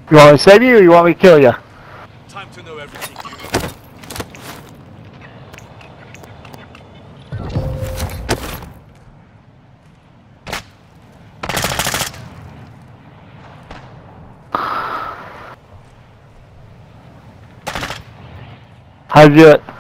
You want me to save you or you want me to kill you? Time to know everything. How'd you do it?